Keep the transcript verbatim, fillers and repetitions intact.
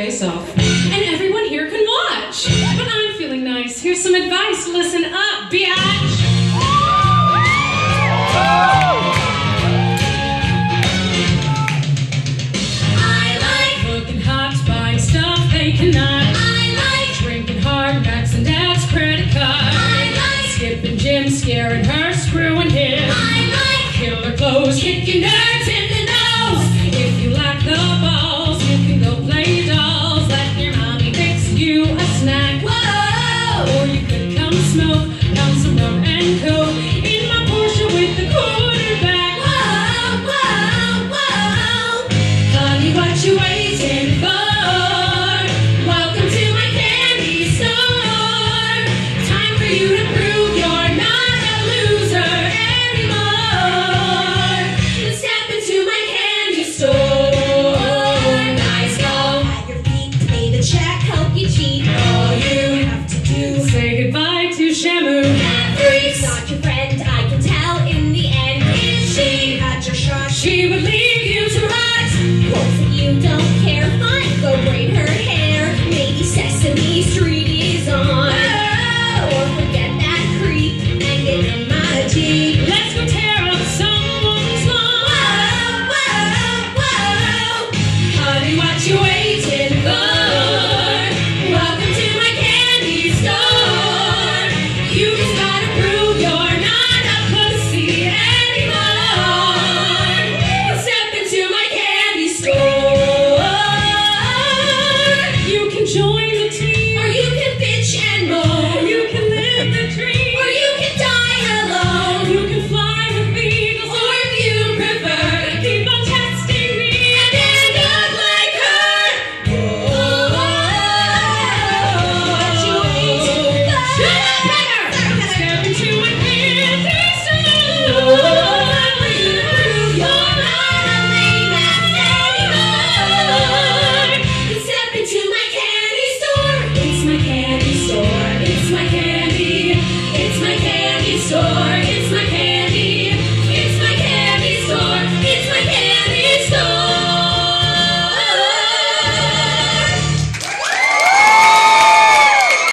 face off. And everyone here can watch. But I'm feeling nice. Here's some advice. Listen up, biatch. I like looking hot, buying stuff they cannot. I like drinking hard, maxing dad's credit card. I like skipping gym, scaring her, screwing him. I like killer clothes, kicking nerds in the nose. If you like the balls, you can go play dolls. Let your mommy fix you a snack. Whoa! Or you could come smoke, pound some rum and coke in my Porsche with the quarterback. Whoa, whoa, whoa! Honey, what you waiting for? Welcome to my candy store. Time for you to prove you're not a loser anymore. Step into my candy store. Nice go. At your feet, pay the check, help you cheat. All you have to do is say goodbye to Shamu. That freak's not your friend, I can tell in the end. If she had your shot, she would